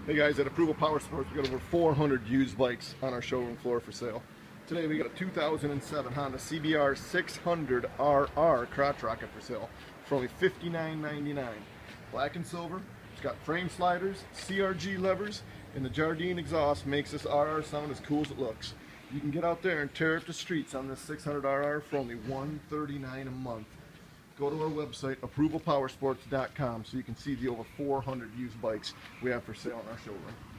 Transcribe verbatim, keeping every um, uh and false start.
Hey guys, at Approval Power Sports, we got over four hundred used bikes on our showroom floor for sale. Today we got a two thousand seven Honda C B R six hundred R R crotch rocket for sale for only fifty-nine ninety-nine. Black and silver. It's got frame sliders, C R G levers, and the Jardine exhaust makes this R R sound as cool as it looks. You can get out there and tear up the streets on this six hundred R R for only one thirty-nine a month. Go to our website, approval power sports dot com, so you can see the over four hundred used bikes we have for sale in our showroom.